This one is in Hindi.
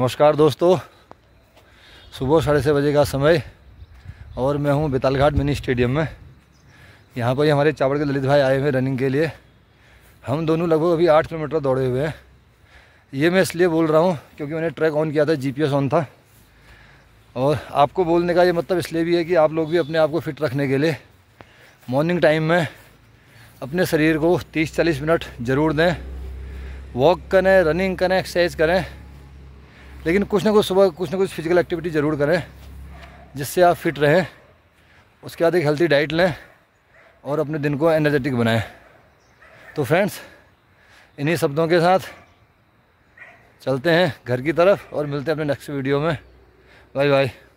नमस्कार दोस्तों, सुबह 6:30 बजे का समय और मैं हूं बेतालघाट मिनी स्टेडियम में। यहां पर हमारे चावड़ के ललित भाई आए हुए रनिंग के लिए। हम दोनों लगभग अभी 8 किलोमीटर दौड़े हुए हैं। ये मैं इसलिए बोल रहा हूं क्योंकि मैंने ट्रैक ऑन किया था, GPS ऑन था। और आपको बोलने का ये मतलब इसलिए भी है कि आप लोग भी अपने आप को फिट रखने के लिए मॉर्निंग टाइम में अपने शरीर को 30-40 मिनट ज़रूर दें। वॉक करें, रनिंग करें, एक्सरसाइज करें, लेकिन कुछ ना कुछ सुबह कुछ ना कुछ फिजिकल एक्टिविटी ज़रूर करें जिससे आप फिट रहें। उसके बाद एक हेल्थी डाइट लें और अपने दिन को एनर्जेटिक बनाएं। तो फ्रेंड्स, इन्हीं शब्दों के साथ चलते हैं घर की तरफ और मिलते हैं अपने नेक्स्ट वीडियो में। Bye bye.